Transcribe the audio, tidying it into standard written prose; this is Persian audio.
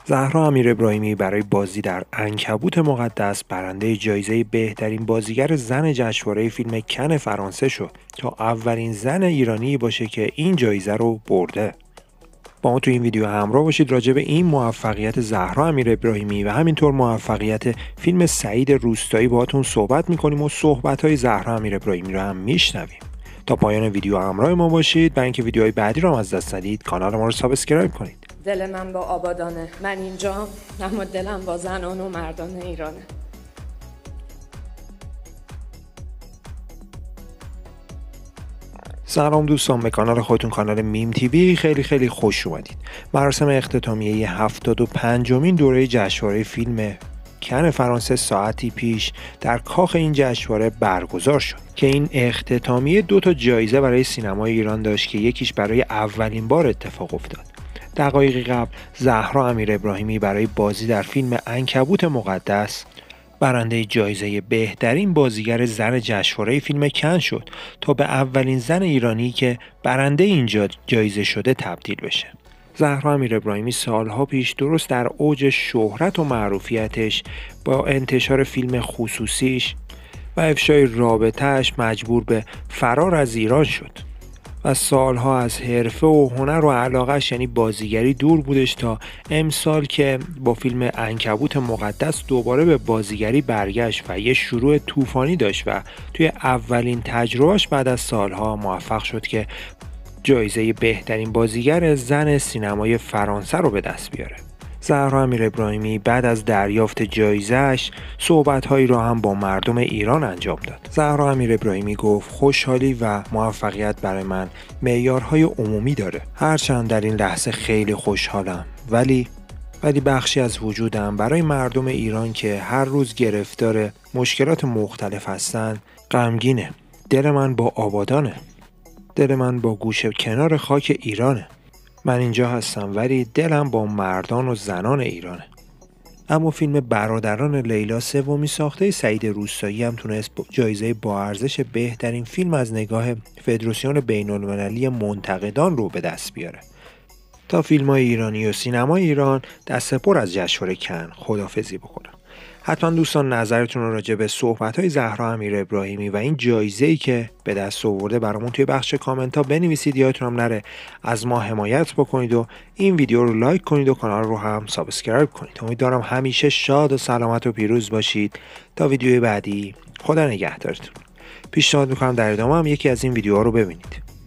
زهرا امیرابراهیمی برای بازی در عنکبوت مقدس برنده جایزه بهترین بازیگر زن جشنواره فیلم کن فرانسه شد تا اولین زن ایرانی باشه که این جایزه رو برده. با ما تو این ویدیو همراه باشید راجع به این موفقیت زهرا امیرابراهیمی و همینطور موفقیت فیلم سعید روستایی باهاتون صحبت می‌کنیم و صحبت‌های زهرا امیرابراهیمی رو هم میشنویم. تا پایان ویدیو همراه ما باشید. برای اینکه ویدیوهای بعدی رو هم از دست ندید کانال ما رو سابسکرایب کنید. دل من با آبادانه، من اینجا، اما دلم با زنان و مردان ایرانه. سلام دوستان، به کانال خودتون، کانال میم تیوی خیلی خوش اومدید. مراسم اختتامیه 75مین دوره جشنواره فیلم کن فرانسه ساعتی پیش در کاخ این جشنواره برگزار شد که این اختتامیه 2 جایزه برای سینمای ایران داشت که یکیش برای اولین بار اتفاق افتاد. دقایقی قبل زهرا امیرابراهیمی برای بازی در فیلم عنکبوت مقدس برنده جایزه بهترین بازیگر زن جشنواره فیلم کن شد تا به اولین زن ایرانی که برنده اینجا جایزه شده تبدیل بشه. زهرا امیرابراهیمی سالها پیش درست در اوج شهرت و معروفیتش با انتشار فیلم خصوصیش و افشای رابطه‌اش مجبور به فرار از ایران شد و سالها از حرفه و هنر و علاقهش یعنی بازیگری دور بودش تا امسال که با فیلم عنکبوت مقدس دوباره به بازیگری برگشت و یه شروع طوفانی داشت و توی اولین تجربهش بعد از سالها موفق شد که جایزه بهترین بازیگر زن سینمای فرانسه رو به دست بیاره. زهرا امیرابراهیمی بعد از دریافت جایزه‌اش صحبت‌هایی را هم با مردم ایران انجام داد. زهرا امیرابراهیمی گفت خوشحالی و موفقیت برای من معیارهای عمومی داره. هرچند در این لحظه خیلی خوشحالم ولی بخشی از وجودم برای مردم ایران که هر روز گرفتار مشکلات مختلف هستن غمگینه. دل من با آبادانه. دل من با گوشه کنار خاک ایرانه. من اینجا هستم ولی دلم با مردان و زنان ایرانه. اما فیلم برادران لیلا سومین ساخته سعید روستایی هم تونست جایزه با ارزش بهترین فیلم از نگاه فدراسیون بین‌المللی منتقدان رو به دست بیاره. تا فیلم‌های ایرانی و سینمای ایران دست پر از جشنواره کن خداحافظی بکنن. حتما دوستان نظرتون رو راجع به صحبت‌های زهرا امیرابراهیمی و این جایزه‌ای که به دست آورده برامون توی بخش کامنت‌ها بنویسید. یادتون هم نره از ما حمایت بکنید و این ویدیو رو لایک کنید و کانال رو هم سابسکرایب کنید. امیدوارم همیشه شاد و سلامت و پیروز باشید. تا ویدیوی بعدی، خدا نگهدارتون. پیشنهاد می‌کنم در ادامه هم یکی از این ویدیوها رو ببینید.